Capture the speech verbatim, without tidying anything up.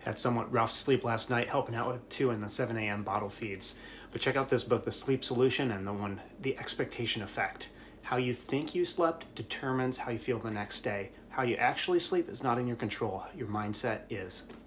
Had somewhat rough sleep last night, helping out with two and the seven a m bottle feeds. But check out this book, The Sleep Solution, and the one, The Expectation Effect. How you think you slept determines how you feel the next day. How you actually sleep is not in your control. Your mindset is.